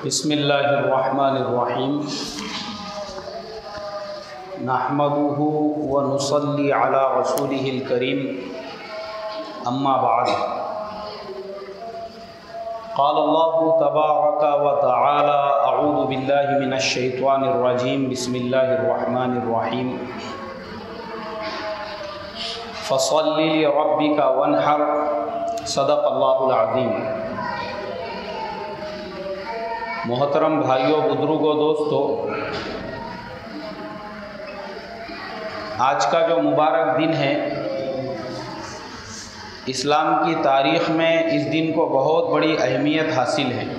बिस्मिल्लाहिर्रहमानिर्रहीम नहमदुहु व नुसल्ली अला रसूलिहिल करीम अम्मा बाद क़ाल अल्लाहु तबारक व तआला अऊज़ु बिल्लाहि मिनश शैतानिर रजीम बिस्मिल्लाहिर्रहमानिर्रहीम फ़सल्लि लिरब्बिका वन्हर सदक़ल्लाहुल अज़ीम। मोहतरम भाइयों, बुजुर्गों, दोस्तों, आज का जो मुबारक दिन है, इस्लाम की तारीख़ में इस दिन को बहुत बड़ी अहमियत हासिल है।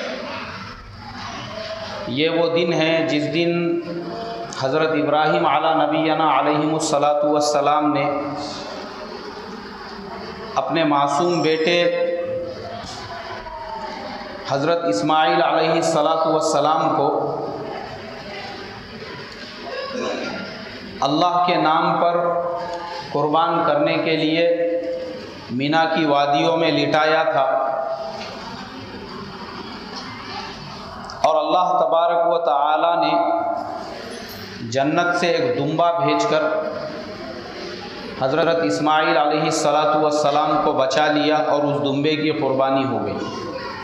ये वो दिन है जिस दिन हज़रत इब्राहीम अला नबीना अलैहिमुस्सलातु वस्सलाम ने अपने मासूम बेटे हज़रत इस्माईल अलैहिस्सलातु वस्सलाम को अल्लाह के नाम पर कुर्बान करने के लिए मीना की वादियों में लिटाया था और अल्लाह तबारक व तआला ने जन्नत से एक दुम्बा भेजकर हज़रत इस्माईल अलैहिस्सलातु वस्सलाम को बचा लिया और उस दुम्बे की कुर्बानी हो गई।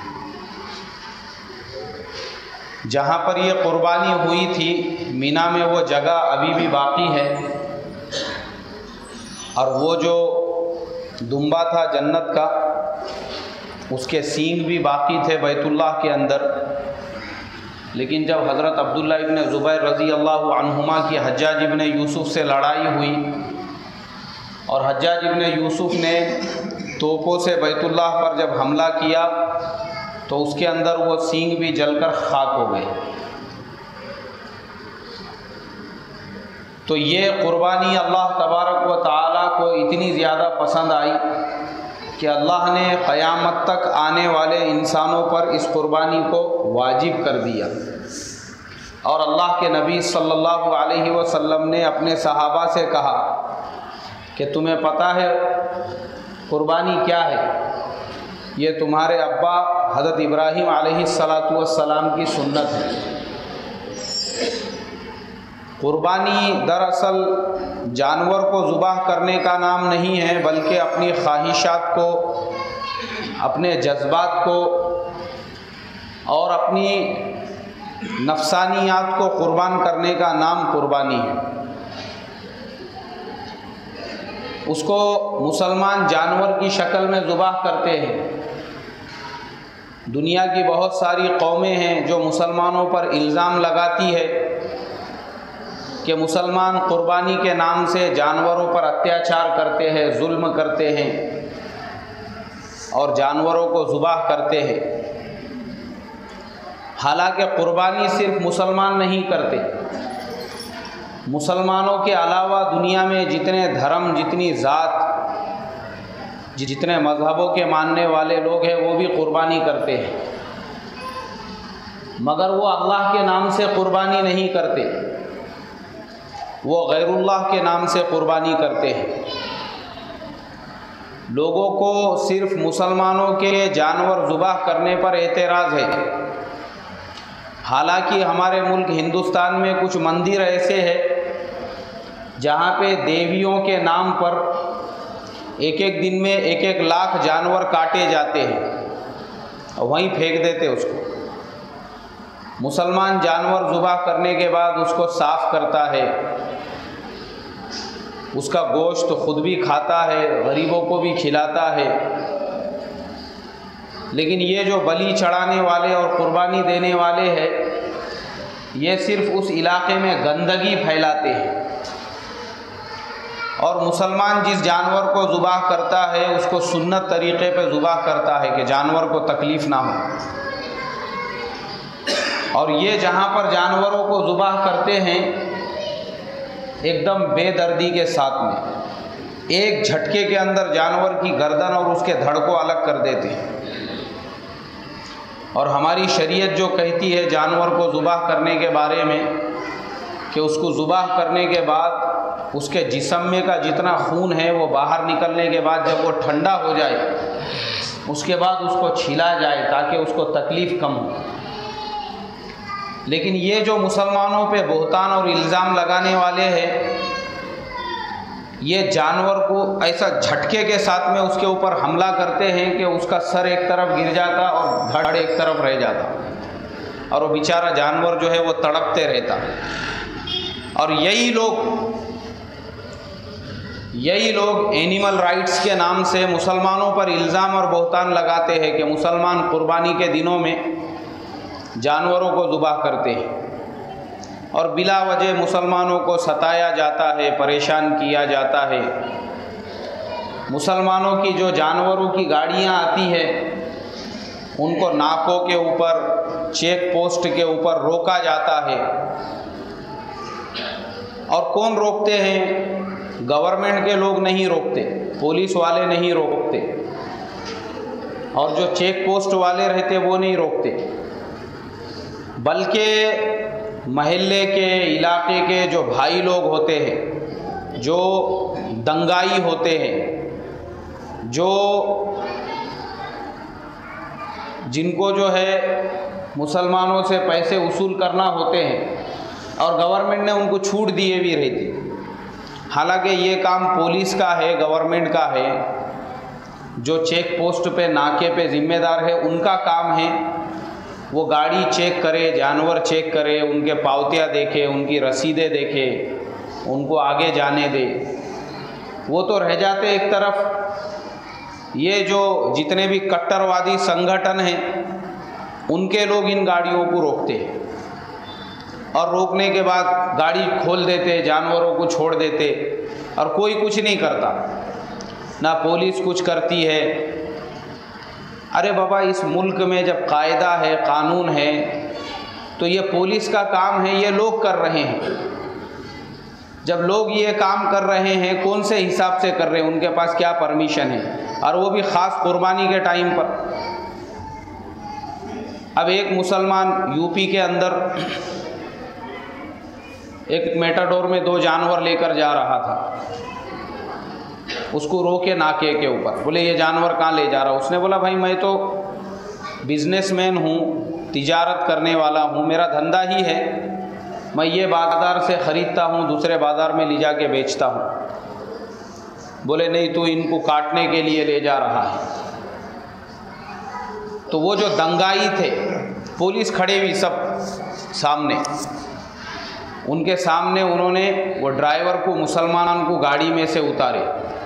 जहाँ पर ये कुर्बानी हुई थी मीना में वो जगह अभी भी बाकी है और वो जो दुम्बा था जन्नत का, उसके सींग भी बाकी थे बैतुल्लाह के अंदर। लेकिन जब हज़रत अब्दुल्ला इब्न ज़ुबैर रज़ी अल्लाहु अन्हुमा की हज्जाज इब्न यूसुफ़ से लड़ाई हुई और हज्जाज इब्न यूसुफ़ ने तोपों से बैतुल्लाह पर जब हमला किया तो उसके अंदर वो सींग भी जलकर खाक हो गए। तो ये कुर्बानी अल्लाह तबारक व तआला को इतनी ज़्यादा पसंद आई कि अल्लाह ने क़यामत तक आने वाले इंसानों पर इस कुर्बानी को वाजिब कर दिया। और अल्लाह के नबी सल्लल्लाहु अलैहि वसल्लम ने अपने सहाबा से कहा कि तुम्हें पता है कुर्बानी क्या है? ये तुम्हारे अब्बा हज़रत इब्राहीम अलैहिस्सलातु वस्सलाम की सुन्नत है। कुर्बानी दरअसल जानवर को ज़ुबाह करने का नाम नहीं है, बल्कि अपनी ख्वाहिशात को, अपने जज्बात को और अपनी नफ्सानियात को कुर्बान करने का नाम कुर्बानी है। उसको मुसलमान जानवर की शक्ल में ज़ुबाह करते हैं। दुनिया की बहुत सारी कौमें हैं जो मुसलमानों पर इल्ज़ाम लगाती है कि मुसलमान कुर्बानी के नाम से जानवरों पर अत्याचार करते हैं, जुल्म करते हैं और जानवरों को ज़ुबाह करते हैं। हालांकि कुर्बानी सिर्फ मुसलमान नहीं करते, मुसलमानों के अलावा दुनिया में जितने धर्म, जितनी ज़ात, जितने मज़हबों के मानने वाले लोग हैं वो भी कुर्बानी करते हैं, मगर वो अल्लाह के नाम से कुर्बानी नहीं करते, वो गैरुल्लाह के नाम से कुर्बानी करते हैं। लोगों को सिर्फ मुसलमानों के जानवर ज़ुबाह करने पर एतराज़ है। हालांकि हमारे मुल्क हिंदुस्तान में कुछ मंदिर ऐसे हैं जहाँ पे देवियों के नाम पर एक एक दिन में एक एक लाख जानवर काटे जाते हैं और वहीं फेंक देते उसको। मुसलमान जानवर ज़ुबाह करने के बाद उसको साफ़ करता है, उसका गोश्त खुद भी खाता है, गरीबों को भी खिलाता है। लेकिन ये जो बलि चढ़ाने वाले और कुर्बानी देने वाले हैं, ये सिर्फ उस इलाके में गंदगी फैलाते हैं और मुसलमान जिस जानवर को ज़ुबाह करता है उसको सुन्नत तरीक़े पे ज़ुबाह करता है कि जानवर को तकलीफ़ ना हो। और ये जहाँ पर जानवरों को ज़ुबाह करते हैं एकदम बेदर्दी के साथ में, एक झटके के अंदर जानवर की गर्दन और उसके धड़ को अलग कर देते हैं। और हमारी शरीयत जो कहती है जानवर को ज़ुबाह करने के बारे में कि उसको ज़ुबाह करने के बाद उसके जिस्म में का जितना खून है वो बाहर निकलने के बाद जब वो ठंडा हो जाए उसके बाद उसको छिला जाए ताकि उसको तकलीफ़ कम हो। लेकिन ये जो मुसलमानों पे बहतान और इल्ज़ाम लगाने वाले हैं, ये जानवर को ऐसा झटके के साथ में उसके ऊपर हमला करते हैं कि उसका सर एक तरफ गिर जाता और धड़ एक तरफ रह जाता और वो बेचारा जानवर जो है वो तड़पते रहता। और यही लोग एनिमल राइट्स के नाम से मुसलमानों पर इल्ज़ाम और बहतान लगाते हैं कि मुसलमान कुर्बानी के दिनों में जानवरों को ज़ुबाह करते हैं और बिला वजह मुसलमानों को सताया जाता है, परेशान किया जाता है। मुसलमानों की जो जानवरों की गाड़ियाँ आती है उनको नाकों के ऊपर, चेक पोस्ट के ऊपर रोका जाता है। और कौन रोकते हैं? गवर्नमेंट के लोग नहीं रोकते, पुलिस वाले नहीं रोकते, और जो चेक पोस्ट वाले रहते वो नहीं रोकते, बल्कि महल्ले के, इलाके के जो भाई लोग होते हैं, जो दंगाई होते हैं, जिनको जो है मुसलमानों से पैसे वसूल करना होते हैं और गवर्नमेंट ने उनको छूट दिए भी रहती। हालांकि ये काम पुलिस का है, गवर्नमेंट का है। जो चेक पोस्ट पे, नाके पे ज़िम्मेदार है, उनका काम है वो गाड़ी चेक करे, जानवर चेक करे, उनके पावतियाँ देखे, उनकी रसीदें देखे, उनको आगे जाने दे। वो तो रह जाते एक तरफ। ये जो जितने भी कट्टरवादी संगठन हैं उनके लोग इन गाड़ियों को रोकते हैं और रोकने के बाद गाड़ी खोल देते, जानवरों को छोड़ देते और कोई कुछ नहीं करता, ना पुलिस कुछ करती है। अरे बाबा, इस मुल्क में जब कायदा है, कानून है, तो ये पुलिस का काम है, ये लोग कर रहे हैं। जब लोग ये काम कर रहे हैं, कौन से हिसाब से कर रहे हैं, उनके पास क्या परमिशन है, और वो भी ख़ास कुर्बानी के टाइम पर। अब एक मुसलमान यूपी के अंदर एक मेटाडोर में 2 जानवर लेकर जा रहा था, उसको रोके नाके के ऊपर, बोले ये जानवर कहाँ ले जा रहा? उसने बोला भाई मैं तो बिजनेसमैन हूँ, तिजारत करने वाला हूँ, मेरा धंधा ही है, मैं ये बाज़ार से ख़रीदता हूँ, दूसरे बाज़ार में ले जा के बेचता हूँ। बोले नहीं, तू इनको काटने के लिए ले जा रहा है। तो वो जो दंगाई थे, पुलिस खड़े हुई सब सामने, उनके सामने उन्होंने वो ड्राइवर को, मुसलमान को गाड़ी में से उतारे,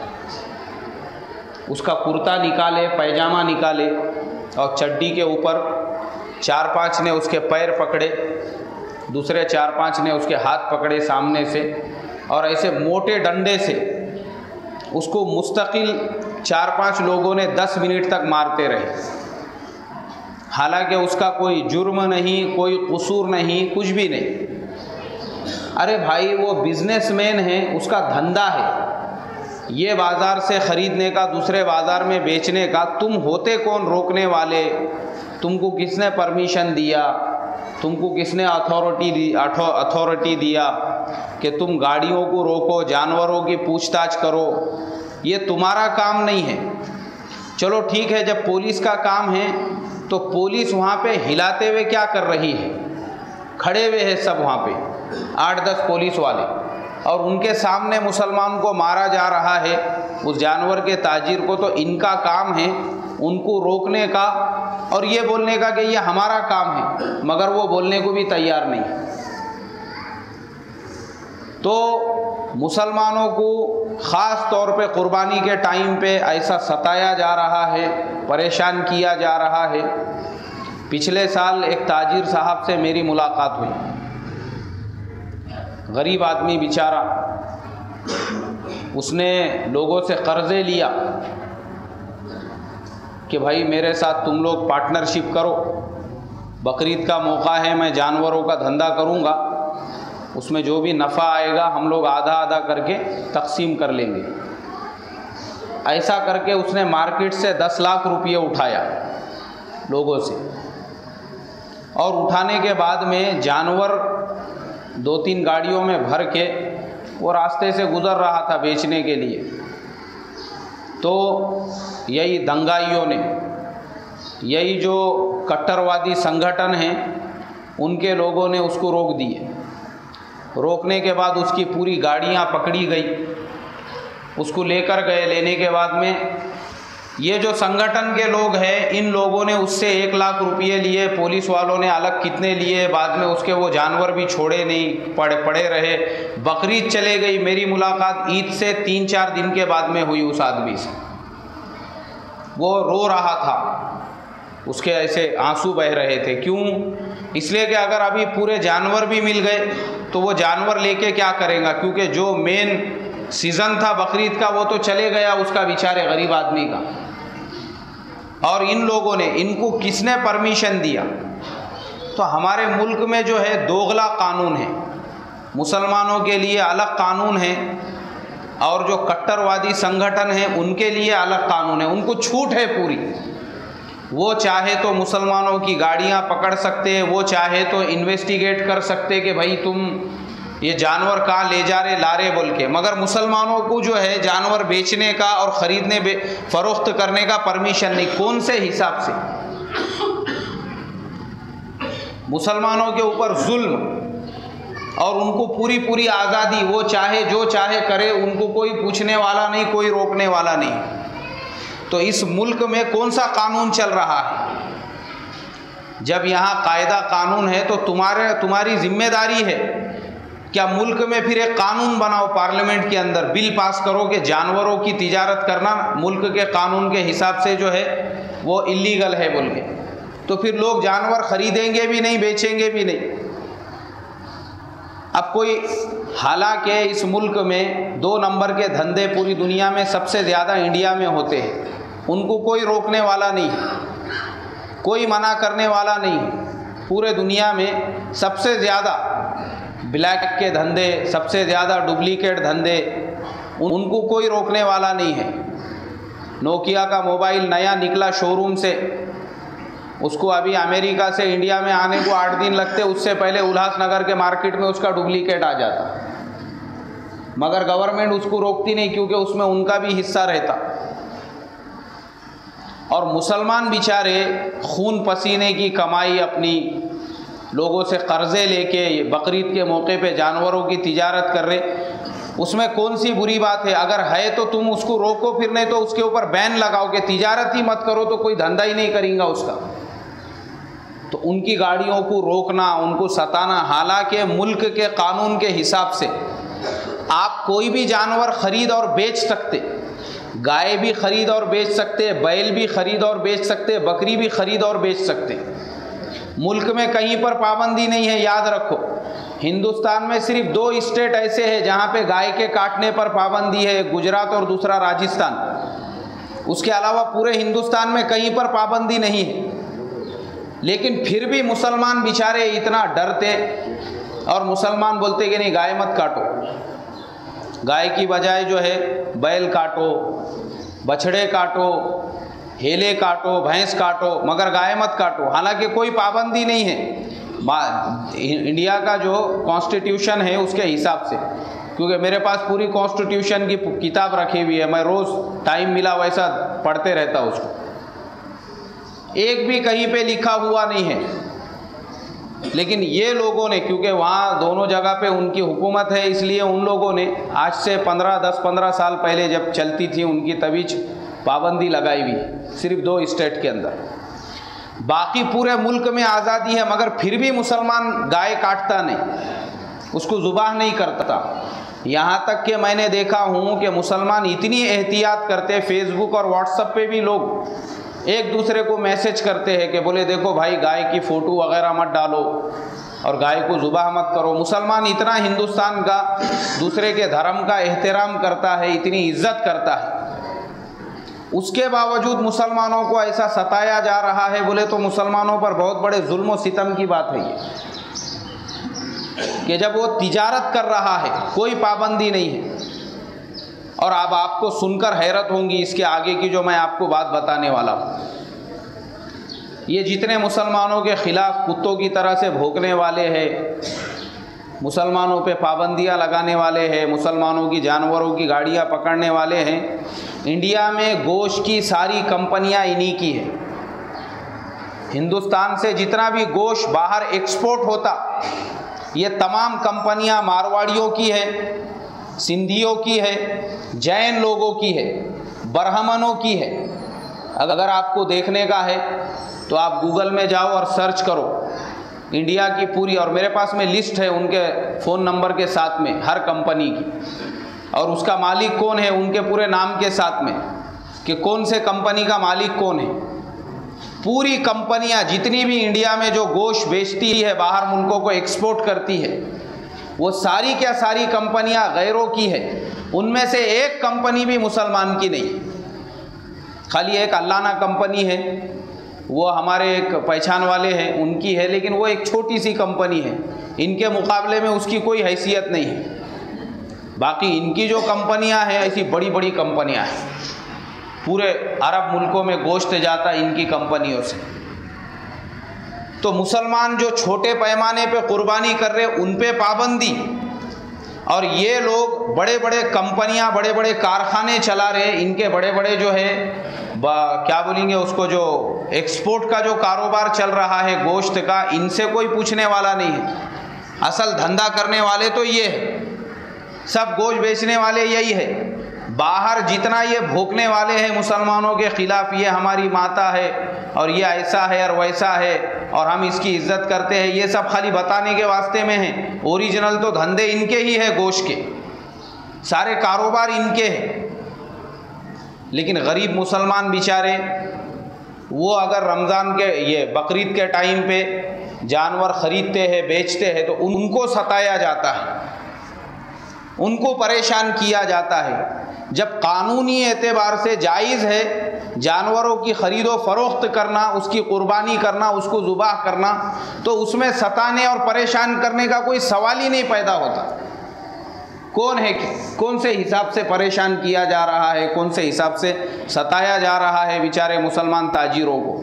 उसका कुर्ता निकाले, पैजामा निकाले और चड्डी के ऊपर 4-5 ने उसके पैर पकड़े, दूसरे 4-5 ने उसके हाथ पकड़े सामने से, और ऐसे मोटे डंडे से उसको मुस्तकिल 4-5 लोगों ने 10 मिनट तक मारते रहे। हालांकि उसका कोई जुर्म नहीं, कोई कसूर नहीं, कुछ भी नहीं। अरे भाई, वो बिजनेसमैन है, उसका धंधा है ये बाज़ार से ख़रीदने का, दूसरे बाज़ार में बेचने का। तुम होते कौन रोकने वाले? तुमको किसने परमिशन दिया? तुमको किसने अथॉरिटी दिया कि तुम गाड़ियों को रोको, जानवरों की पूछताछ करो? ये तुम्हारा काम नहीं है। चलो ठीक है, जब पुलिस का काम है तो पुलिस वहाँ पे हिलाते हुए क्या कर रही है? खड़े हुए हैं सब वहाँ पे 8-10 पुलिस वाले, और उनके सामने मुसलमान को मारा जा रहा है, उस जानवर के ताजिर को। तो इनका काम है उनको रोकने का और ये बोलने का कि ये हमारा काम है, मगर वो बोलने को भी तैयार नहीं। तो मुसलमानों को ख़ास तौर पे कुर्बानी के टाइम पे ऐसा सताया जा रहा है, परेशान किया जा रहा है। पिछले साल एक ताजिर साहब से मेरी मुलाकात हुई, गरीब आदमी बेचारा, उसने लोगों से कर्ज़े लिया कि भाई मेरे साथ तुम लोग पार्टनरशिप करो, बकरीद का मौका है, मैं जानवरों का धंधा करूँगा, उसमें जो भी नफ़ा आएगा हम लोग आधा आधा करके तकसीम कर लेंगे। ऐसा करके उसने मार्केट से 10 लाख रुपये उठाया लोगों से, और उठाने के बाद में जानवर 2-3 गाड़ियों में भर के वो रास्ते से गुज़र रहा था बेचने के लिए। तो यही दंगाइयों ने, यही जो कट्टरवादी संगठन हैं, उनके लोगों ने उसको रोक दिए। रोकने के बाद उसकी पूरी गाड़ियाँ पकड़ी गई, उसको लेकर गए। लेने के बाद में ये जो संगठन के लोग हैं, इन लोगों ने उससे 1 लाख रुपये लिए, पुलिस वालों ने अलग कितने लिए, बाद में उसके वो जानवर भी छोड़े नहीं, पड़े रहे। बकरीद चले गई। मेरी मुलाकात ईद से 3-4 दिन के बाद में हुई उस आदमी से। वो रो रहा था, उसके ऐसे आंसू बह रहे थे। क्यों? इसलिए कि अगर अभी पूरे जानवर भी मिल गए तो वो जानवर लेके क्या करेगा, क्योंकि जो मेन सीज़न था बकरीद का वो तो चले गया उसका, बेचारे गरीब आदमी का। और इन लोगों ने, इनको किसने परमिशन दिया? तो हमारे मुल्क में जो है दोगला कानून है, मुसलमानों के लिए अलग कानून है और जो कट्टरवादी संगठन हैं उनके लिए अलग कानून है। उनको छूट है पूरी। वो चाहे तो मुसलमानों की गाड़ियां पकड़ सकते, वो चाहे तो इन्वेस्टिगेट कर सकते कि भाई तुम ये जानवर कहाँ ले जा रहे ला रहे बोल के, मगर मुसलमानों को जो है जानवर बेचने का और ख़रीदने फरोख्त करने का परमिशन नहीं। कौन से हिसाब से? मुसलमानों के ऊपर जुल्म और उनको पूरी पूरी आज़ादी, वो चाहे जो चाहे करे, उनको कोई पूछने वाला नहीं, कोई रोकने वाला नहीं। तो इस मुल्क में कौन सा कानून चल रहा है? जब यहाँ कायदा कानून है तो तुम्हारी जिम्मेदारी है क्या मुल्क में फिर एक कानून बनाओ, पार्लियामेंट के अंदर बिल पास करो कि जानवरों की तिजारत करना मुल्क के कानून के हिसाब से जो है वो इलीगल है बोल के। तो फिर लोग जानवर खरीदेंगे भी नहीं, बेचेंगे भी नहीं। अब कोई, हालांकि इस मुल्क में 2 नंबर के धंधे पूरी दुनिया में सबसे ज़्यादा इंडिया में होते हैं, उनको कोई रोकने वाला नहीं, कोई मना करने वाला नहीं। पूरे दुनिया में सबसे ज़्यादा ब्लैक के धंधे, सबसे ज़्यादा डुप्लीकेट धंधे, उनको कोई रोकने वाला नहीं है। नोकिया का मोबाइल नया निकला शोरूम से, उसको अभी अमेरिका से इंडिया में आने को 8 दिन लगते, उससे पहले उल्लासनगर के मार्केट में उसका डुप्लीकेट आ जाता, मगर गवर्नमेंट उसको रोकती नहीं क्योंकि उसमें उनका भी हिस्सा रहता। और मुसलमान बेचारे खून पसीने की कमाई अपनी लोगों से कर्ज़े लेके बकरीद के मौके पे जानवरों की तिजारत कर रहे, उसमें कौन सी बुरी बात है? अगर है तो तुम उसको रोको, फिर नहीं तो उसके ऊपर बैन लगाओ कि तिजारत ही मत करो, तो कोई धंधा ही नहीं करेगा उसका। तो उनकी गाड़ियों को रोकना, उनको सताना, हालांकि मुल्क के कानून के हिसाब से आप कोई भी जानवर खरीद और बेच सकते, गाय भी खरीद और बेच सकते, बैल भी खरीद और बेच सकते, बकरी भी खरीद और बेच सकते। मुल्क में कहीं पर पाबंदी नहीं है, याद रखो। हिंदुस्तान में सिर्फ 2 स्टेट ऐसे हैं जहाँ पे गाय के काटने पर पाबंदी है, गुजरात और दूसरा राजस्थान। उसके अलावा पूरे हिंदुस्तान में कहीं पर पाबंदी नहीं है। लेकिन फिर भी मुसलमान बेचारे इतना डरते और मुसलमान बोलते कि नहीं, गाय मत काटो, गाय की बजाय जो है बैल काटो, बछड़े काटो, हेले काटो, भैंस काटो, मगर गाय मत काटो। हालांकि कोई पाबंदी नहीं है इंडिया का जो कॉन्स्टिट्यूशन है उसके हिसाब से, क्योंकि मेरे पास पूरी कॉन्स्टिट्यूशन की किताब रखी हुई है, मैं रोज़ टाइम मिला वैसा पढ़ते रहता उसको। एक भी कहीं पे लिखा हुआ नहीं है। लेकिन ये लोगों ने, क्योंकि वहाँ दोनों जगह पे उनकी हुकूमत है, इसलिए उन लोगों ने आज से 10-15 साल पहले जब चलती थी उनकी तभी पाबंदी लगाई हुई है, सिर्फ 2 स्टेट के अंदर। बाकी पूरे मुल्क में आज़ादी है, मगर फिर भी मुसलमान गाय काटता नहीं, उसको ज़ुबाह नहीं करता। यहाँ तक कि मैंने देखा हूँ कि मुसलमान इतनी एहतियात करते, फेसबुक और व्हाट्सएप पे भी लोग एक दूसरे को मैसेज करते हैं कि बोले देखो भाई गाय की फ़ोटो वगैरह मत डालो और गाय को ज़ुबाह मत करो। मुसलमान इतना हिंदुस्तान का दूसरे के धर्म का एहतराम करता है, इतनी इज्जत करता है, उसके बावजूद मुसलमानों को ऐसा सताया जा रहा है, बोले तो मुसलमानों पर बहुत बड़े जुल्म और सितम की बात है ये, कि जब वो तिजारत कर रहा है कोई पाबंदी नहीं है। और अब आपको सुनकर हैरत होंगी इसके आगे की जो मैं आपको बात बताने वाला हूँ। ये जितने मुसलमानों के ख़िलाफ़ कुत्तों की तरह से भौंकने वाले हैं, मुसलमानों पे पाबंदियाँ लगाने वाले हैं, मुसलमानों की जानवरों की गाड़ियाँ पकड़ने वाले हैं, इंडिया में गोश्त की सारी कंपनियाँ इन्हीं की है। हिंदुस्तान से जितना भी गोश्त बाहर एक्सपोर्ट होता, ये तमाम कंपनियां मारवाड़ियों की है, सिंधियों की है, जैन लोगों की है, ब्राह्मणों की है। अगर आपको देखने का है तो आप गूगल में जाओ और सर्च करो इंडिया की पूरी, और मेरे पास में लिस्ट है उनके फ़ोन नंबर के साथ में हर कंपनी की, और उसका मालिक कौन है उनके पूरे नाम के साथ में कि कौन से कंपनी का मालिक कौन है। पूरी कंपनियां जितनी भी इंडिया में जो गोश्त बेचती है, बाहर मुल्कों को एक्सपोर्ट करती है, वो सारी क्या सारी कंपनियां गैरों की है। उनमें से एक कंपनी भी मुसलमान की नहीं। खाली एक अल्लाना कंपनी है, वो हमारे एक पहचान वाले हैं उनकी है, लेकिन वो एक छोटी सी कंपनी है, इनके मुकाबले में उसकी कोई हैसियत नहीं है। बाकी इनकी जो कंपनियां हैं ऐसी बड़ी बड़ी कंपनियां हैं, पूरे अरब मुल्कों में गोश्त जाता है इनकी कंपनियों से। तो मुसलमान जो छोटे पैमाने पे कुर्बानी कर रहे उन पे पाबंदी, और ये लोग बड़े बड़े कंपनियां, बड़े बड़े कारखाने चला रहे, इनके बड़े बड़े जो है क्या बोलेंगे उसको, जो एक्सपोर्ट का जो कारोबार चल रहा है गोश्त का, इनसे कोई पूछने वाला नहीं है। असल धंधा करने वाले तो ये है, सब गोश्त बेचने वाले यही है। बाहर जितना ये भोंकने वाले हैं मुसलमानों के ख़िलाफ़, ये हमारी माता है और ये ऐसा है और वैसा है और हम इसकी इज्जत करते हैं, ये सब खाली बताने के वास्ते में हैं। ओरिजिनल तो धंधे इनके ही है, गोश्त के सारे कारोबार इनके हैं। लेकिन गरीब मुसलमान बेचारे, वो अगर रमज़ान के ये बकरीद के टाइम पे जानवर ख़रीदते हैं, बेचते हैं, तो उनको सताया जाता है, उनको परेशान किया जाता है। जब कानूनी एतबार से जायज़ है जानवरों की ख़रीदो फरोख्त करना, उसकी कुर्बानी करना, उसको ज़ुबाह करना, तो उसमें सताने और परेशान करने का कोई सवाल ही नहीं पैदा होता। कौन है, कौन से हिसाब से परेशान किया जा रहा है, कौन से हिसाब से सताया जा रहा है बेचारे मुसलमान ताजिरों को,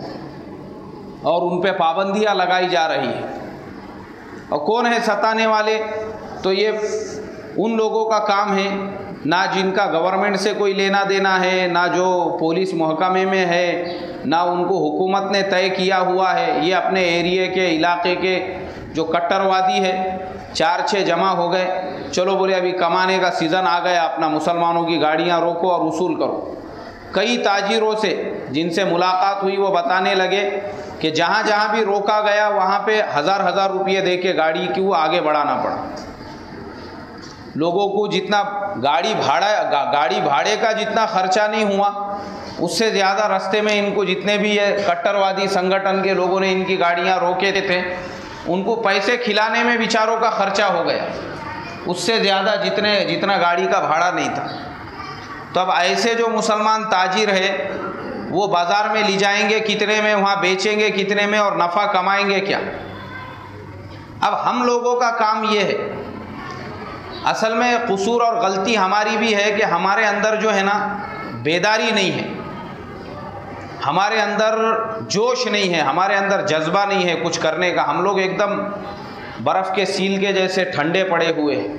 और उन पे पाबंदियाँ लगाई जा रही है। और कौन है सताने वाले, तो ये उन लोगों का काम है ना जिनका गवर्नमेंट से कोई लेना देना है, ना जो पुलिस महकमे में है, ना उनको हुकूमत ने तय किया हुआ है। ये अपने एरिए के इलाके के जो कट्टरवादी है, 4-6 जमा हो गए, चलो बोले अभी कमाने का सीज़न आ गया, अपना मुसलमानों की गाड़ियाँ रोको और वसूल करो। कई ताजिरों से जिनसे मुलाकात हुई वो बताने लगे कि जहाँ जहाँ भी रोका गया वहाँ पे हज़ार रुपये दे के गाड़ी की वो आगे बढ़ाना पड़ा। लोगों को जितना गाड़ी भाड़े का जितना खर्चा नहीं हुआ, उससे ज़्यादा रास्ते में इनको जितने भी ये कट्टरवादी संगठन के लोगों ने इनकी गाड़ियाँ रोके थे, उनको पैसे खिलाने में बेचारों का खर्चा हो गया, उससे ज़्यादा जितना गाड़ी का भाड़ा नहीं था। तो अब ऐसे जो मुसलमान ताजिर है वो बाज़ार में ले जाएंगे कितने में, वहाँ बेचेंगे कितने में और नफ़ा कमाएंगे क्या। अब हम लोगों का काम ये है, असल में कसूर और गलती हमारी भी है कि हमारे अंदर जो है ना बेदारी नहीं है, हमारे अंदर जोश नहीं है, हमारे अंदर जज्बा नहीं है कुछ करने का। हम लोग एकदम बर्फ़ के सील के जैसे ठंडे पड़े हुए हैं।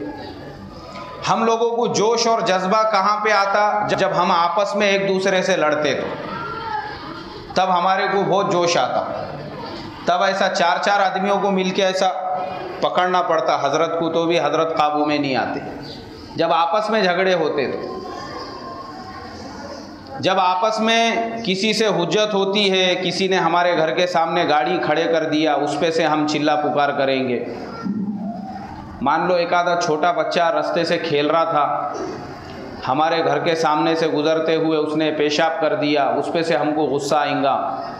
हम लोगों को जोश और जज्बा कहाँ पे आता, जब हम आपस में एक दूसरे से लड़ते तो तब हमारे को बहुत जोश आता। तब ऐसा 4-4 आदमियों को मिलके ऐसा पकड़ना पड़ता हज़रत को, तो भी हज़रत काबू में नहीं आते। जब आपस में झगड़े होते तो, जब आपस में किसी से हुज्जत होती है, किसी ने हमारे घर के सामने गाड़ी खड़े कर दिया, उस पे से हम चिल्ला पुकार करेंगे। मान लो एक आधा छोटा बच्चा रास्ते से खेल रहा था, हमारे घर के सामने से गुज़रते हुए उसने पेशाब कर दिया, उस पे से हमको गुस्सा आएगा।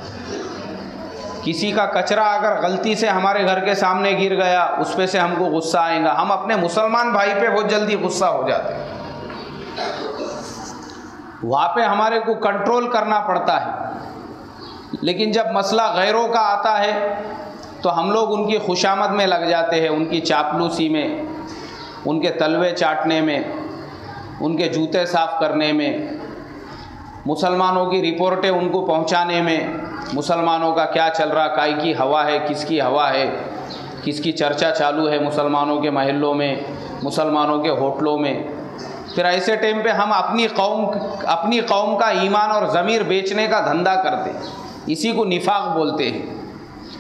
किसी का कचरा अगर गलती से हमारे घर के सामने गिर गया, उस पे से हमको गुस्सा आएगा। हम अपने मुसलमान भाई पे बहुत जल्दी गुस्सा हो जाते हैं, वहाँ पे हमारे को कंट्रोल करना पड़ता है। लेकिन जब मसला गैरों का आता है तो हम लोग उनकी खुशामद में लग जाते हैं, उनकी चापलूसी में, उनके तलवे चाटने में, उनके जूते साफ़ करने में, मुसलमानों की रिपोर्टें उनको पहुंचाने में, मुसलमानों का क्या चल रहा, काय की हवा है, किसकी हवा है, किसकी चर्चा चालू है मुसलमानों के महल्लों में, मुसलमानों के होटलों में। फिर ऐसे टाइम पे हम अपनी कौम का ईमान और ज़मीर बेचने का धंधा करते, इसी को निफाक बोलते हैं।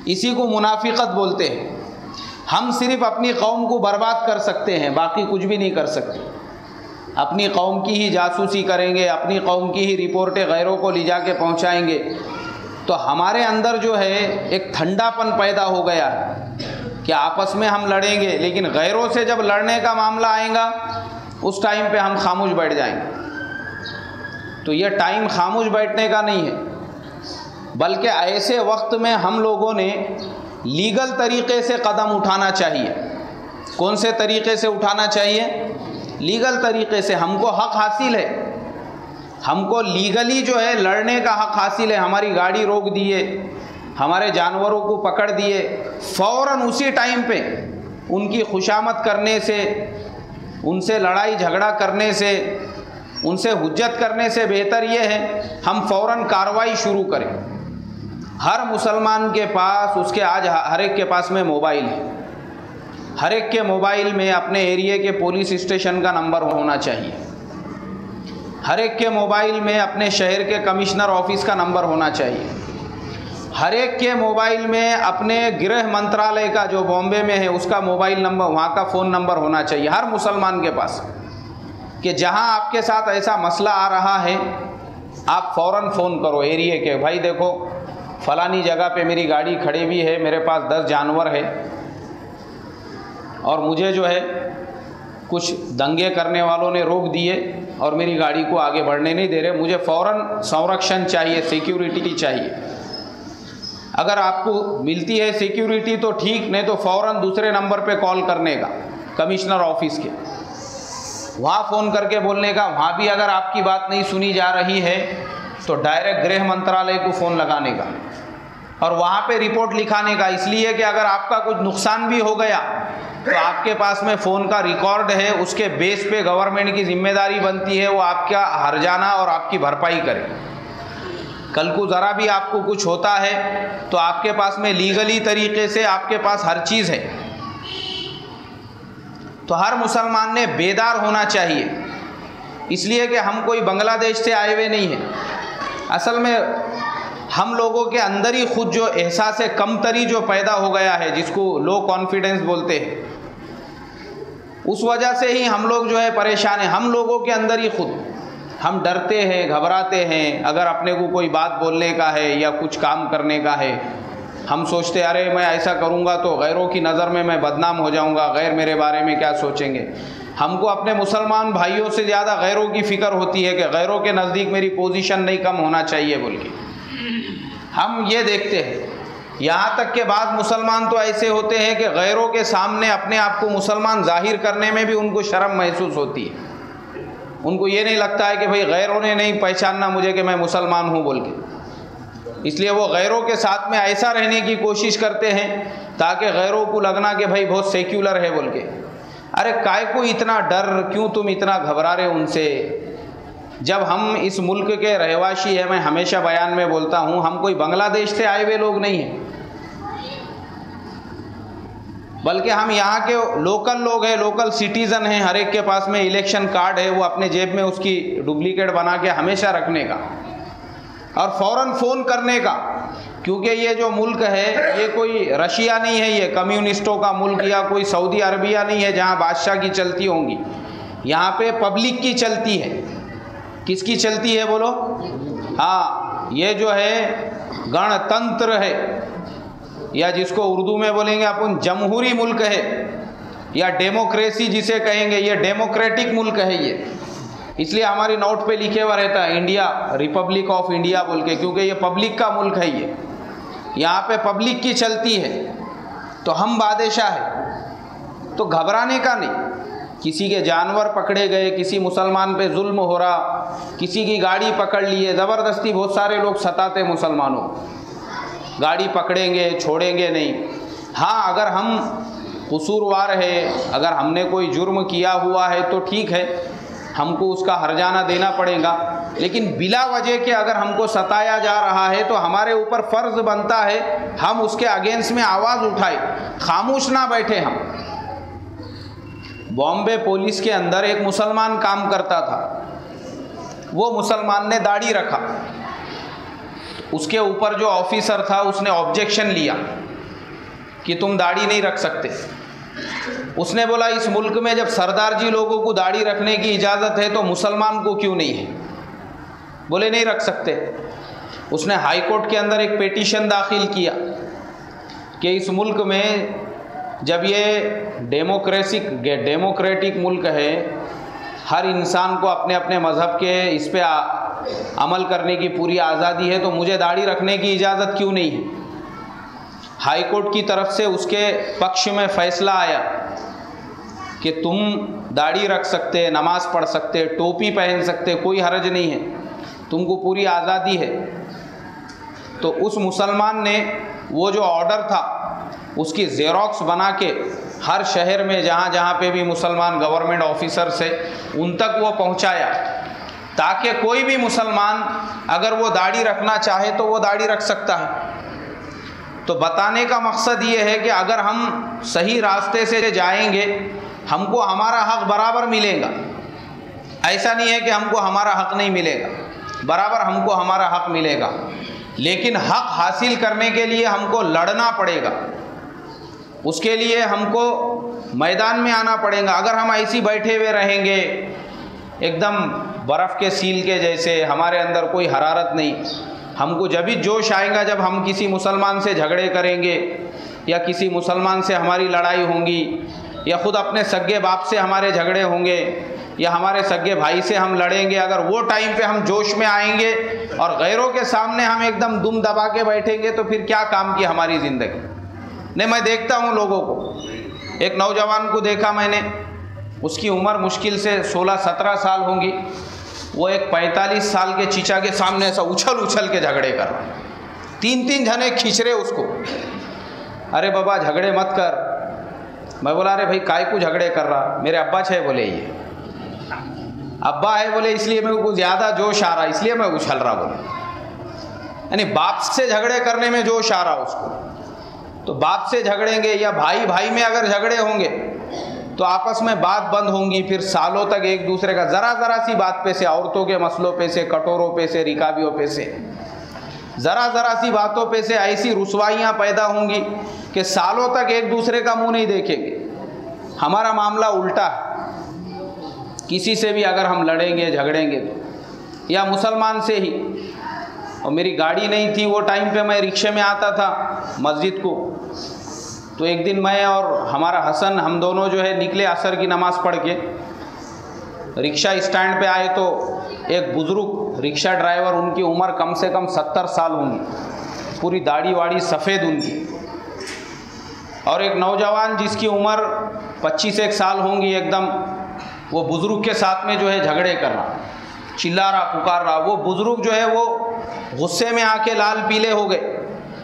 इसी को मुनाफिकत बोलते हैं। हम सिर्फ अपनी कौम को बर्बाद कर सकते हैं, बाकी कुछ भी नहीं कर सकते। अपनी कौम की ही जासूसी करेंगे, अपनी कौम की ही रिपोर्टें गैरों को ले जाके पहुँचाएँगे, तो हमारे अंदर जो है एक ठंडापन पैदा हो गया कि आपस में हम लड़ेंगे, लेकिन गैरों से जब लड़ने का मामला आएगा उस टाइम पे हम खामोश बैठ जाएंगे। तो ये टाइम खामोश बैठने का नहीं है, बल्कि ऐसे वक्त में हम लोगों ने लीगल तरीक़े से कदम उठाना चाहिए। कौन से तरीक़े से उठाना चाहिए? लीगल तरीक़े से। हमको हक़ हासिल है, हमको लीगली जो है लड़ने का हक़ हासिल है। हमारी गाड़ी रोक दिए, हमारे जानवरों को पकड़ दिए, फ़ौरन उसी टाइम पे उनकी खुशामद करने से, उनसे लड़ाई झगड़ा करने से, उनसे हुज्जत करने से बेहतर ये है हम फ़ौरन कार्रवाई शुरू करें। हर मुसलमान के पास, उसके आज हर एक के पास में मोबाइल है, हर एक के मोबाइल में अपने एरिया के पुलिस स्टेशन का नंबर होना चाहिए, हर एक के मोबाइल में अपने शहर के कमिश्नर ऑफिस का नंबर होना चाहिए, हर एक के मोबाइल में अपने गृह मंत्रालय का जो बॉम्बे में है उसका मोबाइल नंबर, वहाँ का फ़ोन नंबर होना चाहिए हर मुसलमान के पास, कि जहाँ आपके साथ ऐसा मसला आ रहा है आप फ़ौरन फ़ोन करो एरिया के, भाई देखो फ़लानी जगह पे मेरी गाड़ी खड़ी हुई है, मेरे पास 10 जानवर है और मुझे जो है कुछ दंगे करने वालों ने रोक दिए और मेरी गाड़ी को आगे बढ़ने नहीं दे रहे, मुझे फ़ौरन संरक्षण चाहिए, सिक्योरिटी चाहिए। अगर आपको मिलती है सिक्योरिटी तो ठीक, नहीं तो फ़ौरन दूसरे नंबर पे कॉल करने का, कमिश्नर ऑफिस के, वहाँ फ़ोन करके बोलने का। वहाँ भी अगर आपकी बात नहीं सुनी जा रही है तो डायरेक्ट गृह मंत्रालय को फ़ोन लगाने का और वहाँ पे रिपोर्ट लिखाने का, इसलिए कि अगर आपका कुछ नुकसान भी हो गया तो आपके पास में फ़ोन का रिकॉर्ड है, उसके बेस पे गवर्नमेंट की जिम्मेदारी बनती है वो आपका हर्जाना और आपकी भरपाई करे। कल को ज़रा भी आपको कुछ होता है तो आपके पास में लीगली तरीक़े से आपके पास हर चीज़ है। तो हर मुसलमान ने बेदार होना चाहिए, इसलिए कि हम कोई बांग्लादेश से आए हुए नहीं हैं। असल में हम लोगों के अंदर ही खुद जो एहसास कमतरी जो पैदा हो गया है, जिसको लो कॉन्फिडेंस बोलते हैं, उस वजह से ही हम लोग जो है परेशान हैं। हम लोगों के अंदर ही खुद हम डरते हैं, घबराते हैं। अगर अपने को कोई बात बोलने का है या कुछ काम करने का है, हम सोचते अरे मैं ऐसा करूँगा तो गैरों की नज़र में मैं बदनाम हो जाऊँगा, गैर मेरे बारे में क्या सोचेंगे। हमको अपने मुसलमान भाइयों से ज़्यादा गैरों की फ़िक्र होती है कि गैरों के नज़दीक मेरी पोजीशन नहीं कम होना चाहिए बोल के हम ये देखते हैं। यहाँ तक के बाद मुसलमान तो ऐसे होते हैं कि गैरों के सामने अपने आप को मुसलमान जाहिर करने में भी उनको शर्म महसूस होती है। उनको ये नहीं लगता है कि भाई गैरों ने नहीं पहचानना मुझे कि मैं मुसलमान हूँ बोल के, इसलिए वो गैरों के साथ में ऐसा रहने की कोशिश करते हैं ताकि गैरों को लगना कि भाई बहुत सेक्युलर है बोल के। अरे काय को इतना डर, क्यों तुम इतना घबरा रहे उनसे? जब हम इस मुल्क के रहवासी हैं, मैं हमेशा बयान में बोलता हूँ, हम कोई बांग्लादेश से आए हुए लोग नहीं हैं, बल्कि हम यहाँ के लोकल लोग हैं, लोकल सिटीज़न हैं। हर एक के पास में इलेक्शन कार्ड है, वो अपने जेब में उसकी डुप्लीकेट बना के हमेशा रखने का और फ़ौरन फ़ोन करने का, क्योंकि ये जो मुल्क है ये कोई रशिया नहीं है, ये कम्युनिस्टों का मुल्क या कोई सऊदी अरबिया नहीं है जहाँ बादशाह की चलती होंगी। यहाँ पे पब्लिक की चलती है। किसकी चलती है बोलो? हाँ, ये जो है गणतंत्र है, या जिसको उर्दू में बोलेंगे अपन जमहूरी मुल्क है, या डेमोक्रेसी जिसे कहेंगे, ये डेमोक्रेटिक मुल्क है ये। इसलिए हमारी नोट पे लिखे हुआ रहता है इंडिया, रिपब्लिक ऑफ इंडिया बोल के, क्योंकि ये पब्लिक का मुल्क है। ये यहाँ पे पब्लिक की चलती है, तो हम बादशाह है। तो घबराने का नहीं। किसी के जानवर पकड़े गए, किसी मुसलमान पे जुल्म हो रहा, किसी की गाड़ी पकड़ लिए, ज़बरदस्ती बहुत सारे लोग सताते मुसलमानों, गाड़ी पकड़ेंगे, छोड़ेंगे नहीं। हाँ, अगर हम कसूरवार है, अगर हमने कोई जुर्म किया हुआ है तो ठीक है, हमको उसका हर्जाना देना पड़ेगा, लेकिन बिला वजह के अगर हमको सताया जा रहा है तो हमारे ऊपर फ़र्ज़ बनता है हम उसके अगेंस्ट में आवाज़ उठाए, खामोश ना बैठे हम। बॉम्बे पुलिस के अंदर एक मुसलमान काम करता था, वो मुसलमान ने दाढ़ी रखा, उसके ऊपर जो ऑफिसर था उसने ऑब्जेक्शन लिया कि तुम दाढ़ी नहीं रख सकते। उसने बोला इस मुल्क में जब सरदार जी लोगों को दाढ़ी रखने की इजाज़त है तो मुसलमान को क्यों नहीं है? बोले नहीं रख सकते। उसने हाई कोर्ट के अंदर एक पिटीशन दाखिल किया कि इस मुल्क में जब ये डेमोक्रेटिक मुल्क है, हर इंसान को अपने अपने मज़हब के इस पे अमल करने की पूरी आज़ादी है, तो मुझे दाढ़ी रखने की इजाज़त क्यों नहीं है? हाई कोर्ट की तरफ से उसके पक्ष में फ़ैसला आया कि तुम दाढ़ी रख सकते, नमाज़ पढ़ सकते, टोपी पहन सकते, कोई हर्ज नहीं है, तुमको पूरी आज़ादी है। तो उस मुसलमान ने वो जो ऑर्डर था उसकी ज़ेरॉक्स बना के हर शहर में जहाँ जहाँ पे भी मुसलमान गवर्नमेंट ऑफिसर्स है उन तक वो पहुँचाया, ताकि कोई भी मुसलमान अगर वो दाढ़ी रखना चाहे तो वो दाढ़ी रख सकता है। तो बताने का मकसद ये है कि अगर हम सही रास्ते से जाएंगे हमको हमारा हक़ बराबर मिलेगा। ऐसा नहीं है कि हमको हमारा हक़ नहीं मिलेगा, बराबर हमको हमारा हक़ मिलेगा, लेकिन हक़ हासिल करने के लिए हमको लड़ना पड़ेगा, उसके लिए हमको मैदान में आना पड़ेगा। अगर हम ऐसी बैठे हुए रहेंगे एकदम बर्फ़ के सील के जैसे, हमारे अंदर कोई हरारत नहीं, हमको जब भी जोश आएगा जब हम किसी मुसलमान से झगड़े करेंगे या किसी मुसलमान से हमारी लड़ाई होंगी या ख़ुद अपने सगे बाप से हमारे झगड़े होंगे या हमारे सगे भाई से हम लड़ेंगे, अगर वो टाइम पे हम जोश में आएंगे और गैरों के सामने हम एकदम दुम दबा के बैठेंगे तो फिर क्या काम की हमारी ज़िंदगी। नहीं, मैं देखता हूँ लोगों को, एक नौजवान को देखा मैंने, उसकी उम्र मुश्किल से 16-17 साल होंगी, वो एक 45 साल के चीचा के सामने ऐसा उछल उछल के झगड़े कर रहा है, 3-3 जने खींच रहे उसको। अरे बाबा झगड़े मत कर। मैं बोला अरे भाई काय को झगड़े कर रहा? मेरे अब्बा छे। बोले ये अब्बा है, बोले इसलिए मेरे को ज़्यादा जोश आ रहा इसलिए मैं उछल रहा। बोले यानी बाप से झगड़े करने में जोश आ रहा उसको। तो बाप से झगड़ेंगे या भाई भाई में अगर झगड़े होंगे तो आपस में बात बंद होंगी, फिर सालों तक एक दूसरे का ज़रा सी बात पे से, औरतों के मसलों पे से, कटोरों पे से, रिकाबियों पे से, ज़रा सी बातों पे से ऐसी रुसवाइयाँ पैदा होंगी कि सालों तक एक दूसरे का मुंह नहीं देखेंगे। हमारा मामला उल्टा है, किसी से भी अगर हम लड़ेंगे झगड़ेंगे तो, या मुसलमान से ही। और मेरी गाड़ी नहीं थी वो टाइम पे, मैं रिक्शे में आता था मस्जिद को। तो एक दिन मैं और हमारा हसन, हम दोनों जो है निकले असर की नमाज़ पढ़ के, रिक्शा स्टैंड पे आए तो एक बुज़ुर्ग रिक्शा ड्राइवर, उनकी उम्र कम से कम 70 साल होंगी, पूरी दाढ़ी वाड़ी सफ़ेद उनकी, और एक नौजवान जिसकी उम्र 25-1 साल होंगी एकदम, वो बुज़ुर्ग के साथ में जो है झगड़े कर रहा, चिल्ला रहा, पुकार रहा। वो बुज़ुर्ग जो है वो गुस्से में आके लाल पीले हो गए।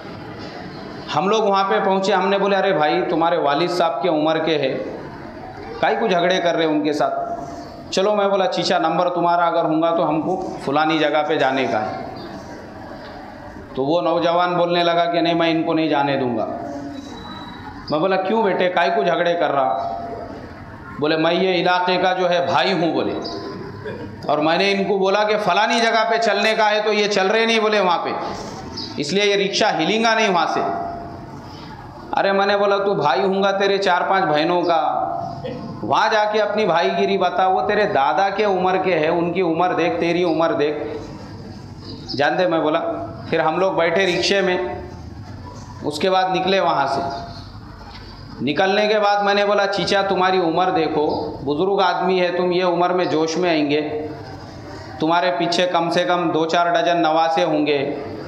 हम लोग वहाँ पे पहुँचे, हमने बोले अरे भाई तुम्हारे वालिद साहब के उम्र के हैं, काई को झगड़े कर रहे हैं उनके साथ? चलो, मैं बोला चीचा नंबर तुम्हारा अगर होगा तो हमको फलानी जगह पे जाने का है। तो वो नौजवान बोलने लगा कि नहीं मैं इनको नहीं जाने दूंगा। मैं बोला क्यों बेटे, काई को झगड़े कर रहा? बोले मैं ये इलाके का जो है भाई हूँ बोले, और मैंने इनको बोला कि फ़लानी जगह पे चलने का है तो ये चल रहे नहीं बोले वहाँ पे, इसलिए ये रिक्शा हिलेगा नहीं वहाँ से। अरे मैंने बोला तू भाई हूँगा तेरे 4-5 बहनों का, वहाँ जाके अपनी भाईगिरी बता। वो तेरे दादा के उम्र के हैं, उनकी उम्र देख, तेरी उम्र देख, जान दे। मैं बोला फिर हम लोग बैठे रिक्शे में, उसके बाद निकले वहाँ से। निकलने के बाद मैंने बोला चीचा तुम्हारी उम्र देखो, बुज़ुर्ग आदमी है, तुम ये उम्र में जोश में आएंगे, तुम्हारे पीछे कम से कम 2-4 डजन नवासे होंगे,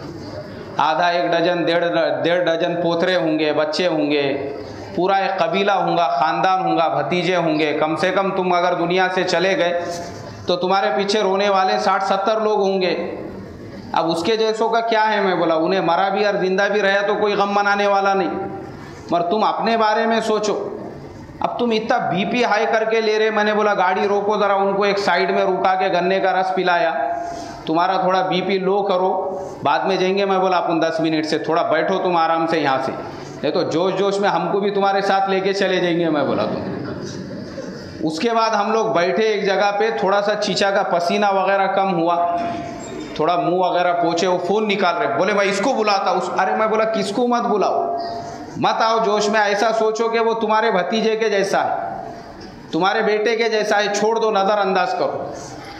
आधा 1 डजन 1.5 डजन पोतरे होंगे, बच्चे होंगे, पूरा एक कबीला होगा, ख़ानदान होगा, भतीजे होंगे। कम से कम तुम अगर दुनिया से चले गए तो तुम्हारे पीछे रोने वाले 60-70 लोग होंगे। अब उसके जैसों का क्या है? मैं बोला उन्हें मरा भी और ज़िंदा भी रहा तो कोई गम मनाने वाला नहीं, मगर तुम अपने बारे में सोचो। अब तुम इतना बीपी हाई करके ले रहे। मैंने बोला गाड़ी रोको ज़रा, उनको एक साइड में रुका के गन्ने का रस पिलाया, तुम्हारा थोड़ा बीपी लो करो, बाद में जाएंगे। मैं बोला अपन 10 मिनट से थोड़ा बैठो तुम आराम से यहाँ से, नहीं तो जोश जोश में हमको भी तुम्हारे साथ लेके चले जाएंगे। मैं बोला तुम। उसके बाद हम लोग बैठे एक जगह पे, थोड़ा सा चीचा का पसीना वगैरह कम हुआ, थोड़ा मुंह वगैरह पोछे, वो फ़ोन निकाल रहे, बोले मैं इसको बुलाता। अरे मैं बोला किसको मत बुलाओ, मत आओ जोश में, ऐसा सोचो कि वो तुम्हारे भतीजे के जैसा है, तुम्हारे बेटे के जैसा है, छोड़ दो, नज़रअंदाज करो।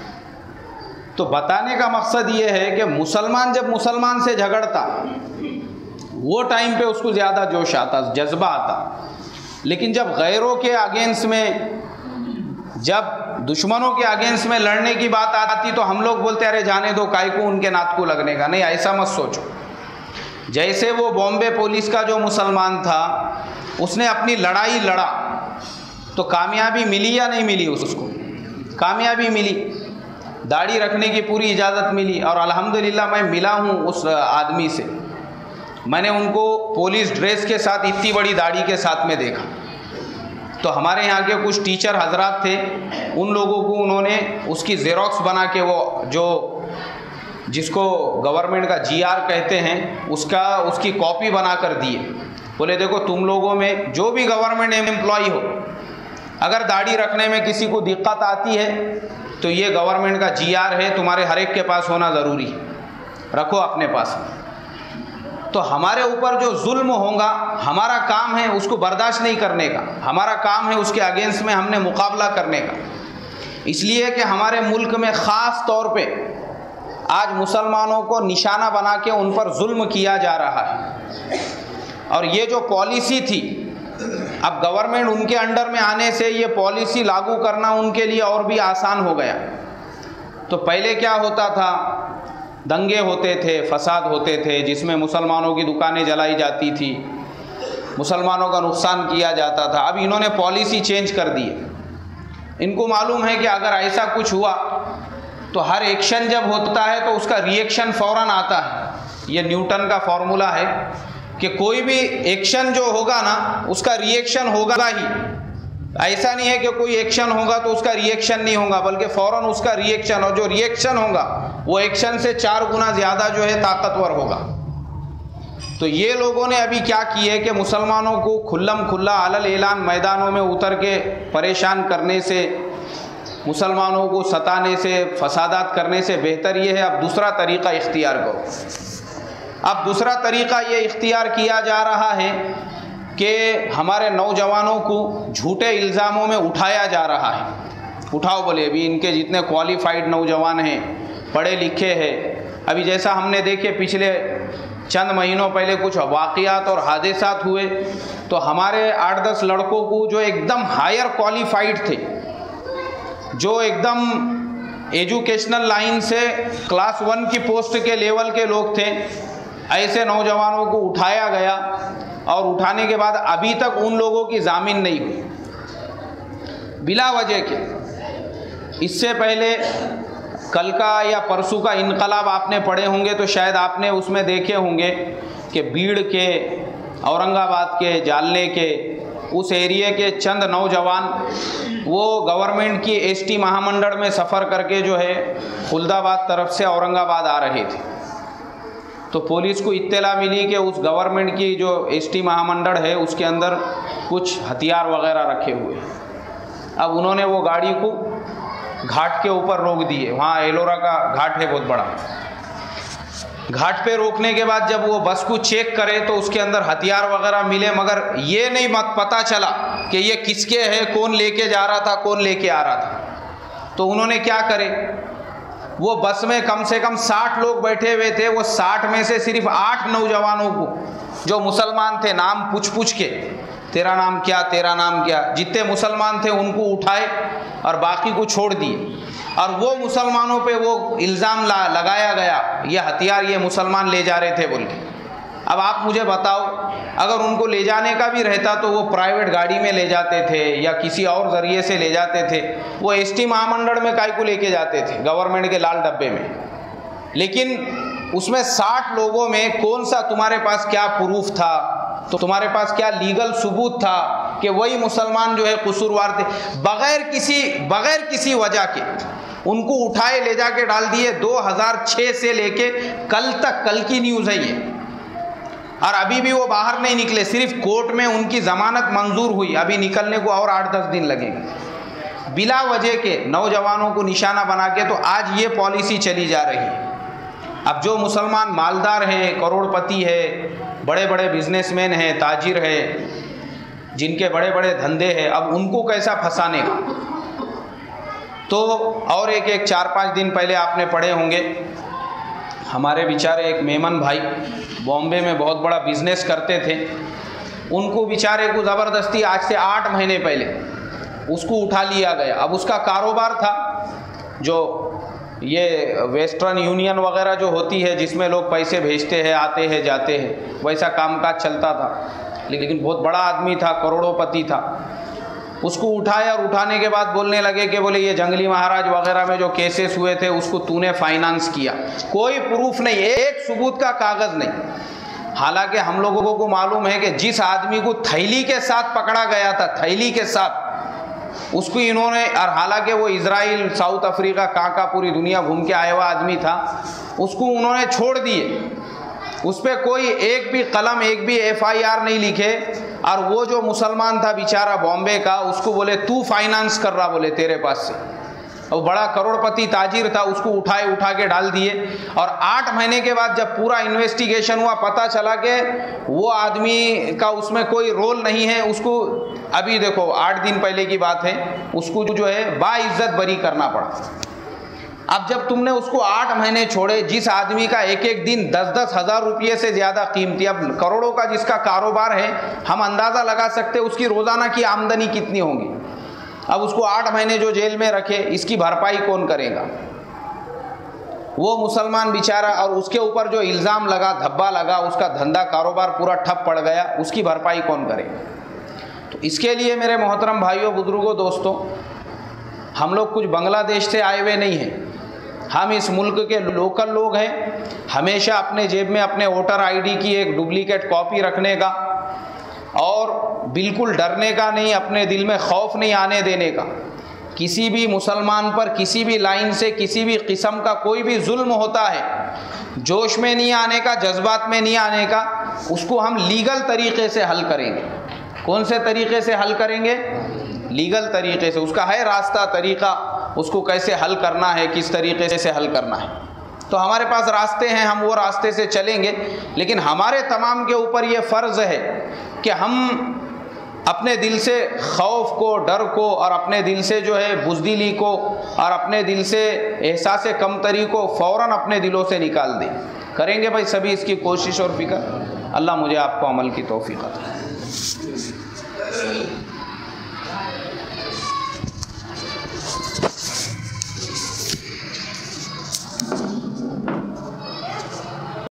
तो बताने का मकसद ये है कि मुसलमान जब मुसलमान से झगड़ता वो टाइम पे उसको ज़्यादा जोश आता, जज्बा आता, लेकिन जब गैरों के अगेंस्ट में, जब दुश्मनों के अगेंस्ट में लड़ने की बात आती तो हम लोग बोलते अरे जाने दो, काय को उनके नात को लगने का। नहीं, ऐसा मत सोचो। जैसे वो बॉम्बे पुलिस का जो मुसलमान था, उसने अपनी लड़ाई लड़ा तो कामयाबी मिली या नहीं मिली? उसको कामयाबी मिली, दाढ़ी रखने की पूरी इजाज़त मिली। और अल्हम्दुलिल्लाह मैं मिला हूँ उस आदमी से, मैंने उनको पुलिस ड्रेस के साथ इतनी बड़ी दाढ़ी के साथ में देखा। तो हमारे यहाँ के कुछ टीचर हजरात थे, उन लोगों को उन्होंने उसकी ज़ेरॉक्स बना के, वो जो जिसको गवर्नमेंट का GR कहते हैं, उसकी कॉपी बना कर दिए। बोले देखो तुम लोगों में जो भी गवर्नमेंट एम्प्लॉय हो, अगर दाढ़ी रखने में किसी को दिक्कत आती है तो ये गवर्नमेंट का GR है, तुम्हारे हर एक के पास होना ज़रूरी है, रखो अपने पास। तो हमारे ऊपर जो जुल्म होगा, हमारा काम है उसको बर्दाश्त नहीं करने का, हमारा काम है उसके अगेंस्ट में हमने मुकाबला करने का। इसलिए कि हमारे मुल्क में ख़ास तौर पे आज मुसलमानों को निशाना बना के उन पर जुल्म किया जा रहा है। और ये जो पॉलिसी थी, अब गवर्नमेंट उनके अंडर में आने से ये पॉलिसी लागू करना उनके लिए और भी आसान हो गया। तो पहले क्या होता था, दंगे होते थे, फसाद होते थे, जिसमें मुसलमानों की दुकानें जलाई जाती थी, मुसलमानों का नुकसान किया जाता था। अब इन्होंने पॉलिसी चेंज कर दी है। इनको मालूम है कि अगर ऐसा कुछ हुआ तो हर एक्शन जब होता है तो उसका रिएक्शन फ़ौरन आता है। ये न्यूटन का फॉर्मूला है कि कोई भी एक्शन जो होगा ना, उसका रिएक्शन होगा ही। ऐसा नहीं है कि कोई एक्शन होगा तो उसका रिएक्शन नहीं होगा, बल्कि फ़ौरन उसका रिएक्शन, और जो रिएक्शन होगा वो एक्शन से 4 गुना ज़्यादा जो है ताकतवर होगा। तो ये लोगों ने अभी क्या किया है कि मुसलमानों को खुल्लम खुल्ला अलल ऐलान मैदानों में उतर के परेशान करने से, मुसलमानों को सताने से, फसादात करने से बेहतर ये है अब दूसरा तरीक़ा इख्तियार करो। अब दूसरा तरीक़ा ये इख्तियार किया जा रहा है कि हमारे नौजवानों को झूठे इल्ज़ामों में उठाया जा रहा है। उठाओ बोले, अभी इनके जितने क्वालिफाइड नौजवान हैं, पढ़े लिखे हैं, अभी जैसा हमने देखे पिछले चंद महीनों पहले कुछ वाक़ियात और हादसात हुए, तो हमारे 8-10 लड़कों को जो एकदम हायर क्वालिफाइड थे, जो एकदम एजुकेशनल लाइन से क्लास 1 की पोस्ट के लेवल के लोग थे, ऐसे नौजवानों को उठाया गया। और उठाने के बाद अभी तक उन लोगों की जामीन नहीं हुई, बिला वजह के। इससे पहले कल का या परसों का इनकलाब आपने पढ़े होंगे तो शायद आपने उसमें देखे होंगे कि बीड़ के, औरंगाबाद के, जालने के उस एरिया के चंद नौजवान वो गवर्नमेंट की ST महामंडल में सफ़र करके जो है खुलदाबाद तरफ से औरंगाबाद आ रहे थे। तो पुलिस को इत्तला मिली कि उस गवर्नमेंट की जो ST महामंडल है उसके अंदर कुछ हथियार वगैरह रखे हुए हैं। अब उन्होंने वो गाड़ी को घाट के ऊपर रोक दिए। वहाँ एलोरा का घाट है बहुत बड़ा। घाट पे रोकने के बाद जब वो बस को चेक करे तो उसके अंदर हथियार वगैरह मिले, मगर ये नहीं पता चला कि ये किसके है, कौन लेके जा रहा था, कौन लेके आ रहा था। तो उन्होंने क्या करे, वो बस में कम से कम 60 लोग बैठे हुए थे, वो 60 में से सिर्फ 8 नौजवानों को जो मुसलमान थे नाम पूछ के, तेरा नाम क्या, तेरा नाम क्या, जितने मुसलमान थे उनको उठाए और बाकी को छोड़ दिए। और वो मुसलमानों पे वो इल्ज़ाम लगाया गया ये हथियार ये मुसलमान ले जा रहे थे बोल के। अब आप मुझे बताओ, अगर उनको ले जाने का भी रहता तो वो प्राइवेट गाड़ी में ले जाते थे या किसी और ज़रिए से ले जाते थे। वो ST महामंडल में काय को लेके जाते थे, गवर्नमेंट के लाल डब्बे में। लेकिन उसमें 60 लोगों में कौन सा तुम्हारे पास क्या प्रूफ था, तो तुम्हारे पास क्या लीगल सबूत था कि वही मुसलमान जो है कसूरवार थे? बगैर किसी वजह के उनको उठाए ले जाके डाल दिए। 2006 से लेके कल तक, कल की न्यूज़ है ये, और अभी भी वो बाहर नहीं निकले। सिर्फ कोर्ट में उनकी ज़मानत मंजूर हुई, अभी निकलने को और 8-10 दिन लगेंगे। बिला वजह के नौजवानों को निशाना बना के तो आज ये पॉलिसी चली जा रही है। अब जो मुसलमान मालदार हैं, करोड़पति है, बड़े बड़े बिजनेसमैन हैं, ताजिर है, जिनके बड़े बड़े धंधे हैं, अब उनको कैसा फंसाने का। तो और एक 4-5 दिन पहले आपने पढ़े होंगे, हमारे बेचारे एक मेमन भाई बॉम्बे में बहुत बड़ा बिजनेस करते थे, उनको बेचारे को ज़बरदस्ती आज से 8 महीने पहले उसको उठा लिया गया। अब उसका कारोबार था जो ये वेस्टर्न यूनियन वगैरह जो होती है, जिसमें लोग पैसे भेजते हैं, आते हैं, जाते हैं, वैसा कामकाज चलता था। लेकिन बहुत बड़ा आदमी था, करोड़ों-पति था। उसको उठाया और उठाने के बाद बोलने लगे कि बोले ये जंगली महाराज वगैरह में जो केसेस हुए थे उसको तूने फाइनेंस किया। कोई प्रूफ नहीं, एक सबूत का कागज़ नहीं। हालांकि हम लोगों को मालूम है कि जिस आदमी को थैली के साथ पकड़ा गया था, थैली के साथ, उसको इन्होंने, और हालांकि वो इजराइल, साउथ अफ्रीका, कहाँ पूरी दुनिया घूम के आया हुआ आदमी था, उसको उन्होंने छोड़ दिए। उस पर कोई एक भी कलम, एक भी FIR नहीं लिखे। और वो जो मुसलमान था बेचारा बॉम्बे का, उसको बोले तू फाइनेंस कर रहा, बोले तेरे पास से। और बड़ा करोड़पति ताजिर था, उसको उठा के डाल दिए। और 8 महीने के बाद जब पूरा इन्वेस्टिगेशन हुआ, पता चला कि वो आदमी का उसमें कोई रोल नहीं है। उसको अभी देखो 8 दिन पहले की बात है, उसको जो है बाइज्जत बरी करना पड़ा। अब जब तुमने उसको 8 महीने छोड़े, जिस आदमी का एक दिन 10-10 हज़ार रुपये से ज़्यादा कीमती, अब करोड़ों का जिसका कारोबार है, हम अंदाज़ा लगा सकते उसकी रोज़ाना की आमदनी कितनी होगी। अब उसको 8 महीने जो जेल में रखे, इसकी भरपाई कौन करेगा? वो मुसलमान बेचारा, और उसके ऊपर जो इल्ज़ाम लगा, धब्बा लगा, उसका धंधा कारोबार पूरा ठप पड़ गया, उसकी भरपाई कौन करेगा? तो इसके लिए मेरे मोहतरम भाइयों, बुजुर्गों, दोस्तों, हम लोग कुछ बांग्लादेश से आए हुए नहीं हैं। हम इस मुल्क के लोकल लोग हैं। हमेशा अपने जेब में अपने वोटर ID की एक डुप्लीकेट कॉपी रखने का, और बिल्कुल डरने का नहीं, अपने दिल में खौफ नहीं आने देने का। किसी भी मुसलमान पर किसी भी लाइन से किसी भी किस्म का कोई भी जुल्म होता है, जोश में नहीं आने का, जज्बात में नहीं आने का। उसको हम लीगल तरीके से हल करेंगे। कौन से तरीके से हल करेंगे? लीगल तरीके से। उसका है रास्ता, तरीका, उसको कैसे हल करना है, किस तरीके से हल करना है। तो हमारे पास रास्ते हैं, हम वो रास्ते से चलेंगे। लेकिन हमारे तमाम के ऊपर ये फ़र्ज़ है कि हम अपने दिल से खौफ को, डर को, और अपने दिल से जो है बुज़दिली को, और अपने दिल से एहसास कमतरी को फ़ौरन अपने दिलों से निकाल दें। करेंगे भाई सभी इसकी कोशिश और फ़िक्र। अल्लाह मुझे आपको अमल की तौफ़ीक़ अता।